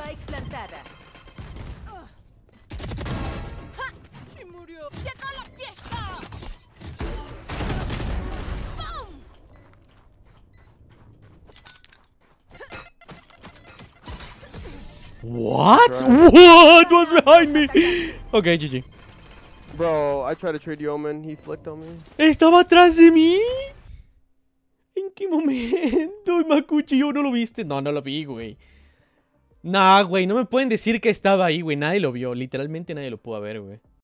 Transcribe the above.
Spike plantada. Se murió. ¡Llegó la fiesta! ¡Bum! What? What was behind me? Okay, GG. Bro, I tried to trade you Omen. He flicked on me. ¿Estaba atrás de mí? ¿En qué momento? Y me acuchilló, ¿no lo viste? No, no lo vi, güey. Nah, güey, no me pueden decir que estaba ahí, güey. Nadie lo vio. Literalmente nadie lo pudo ver, güey.